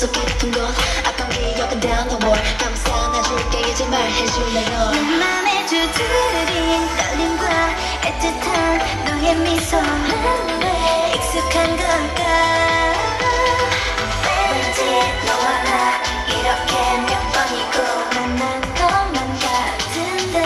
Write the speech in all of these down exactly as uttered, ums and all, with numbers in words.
속 깊은 곳 아픈 기억은 down the wall 감싸안아줄게 이제 말해줄래 너 내 맘에 두드린 떨림과 애틋한 너의 미소 익숙한 걸까 왠지 너와 나 이렇게 몇 번이고 만난 것만 같은데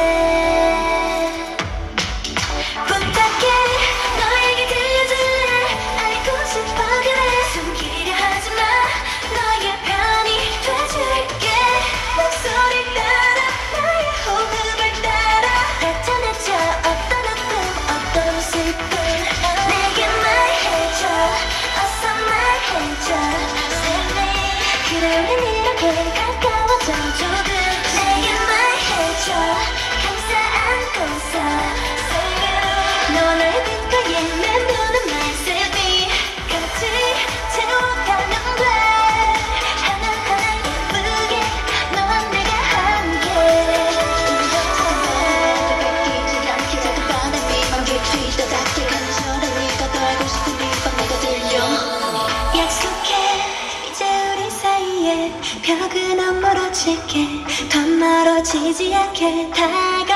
부탁해 너에게 들려줄래 알고 싶어 그래 숨기려 하지마 너의 편이 돼줄게 목소리 따라 나의 호흡을 따라 나타내줘 어떤 아픔 어떤 슬픔 내게 말해줘 어서 말해줘 Save me 그래 우린 이렇게 가까워져 조금 내게 말해줘 감싸 안고서 Say you 너와 나의 귓가에 맴도는 말씀이 같이 채워가면 돼 하나하나 예쁘게 너와 내가 함께 뺏기지 않게 작은 바람이 맘 깊이 떠닿게 가는 서로니까 더 알고 싶은 네밤 내가 들려 약속해 이제 우리 사이에 벽은 안 멀어질게 더 멀어지지 않게 다가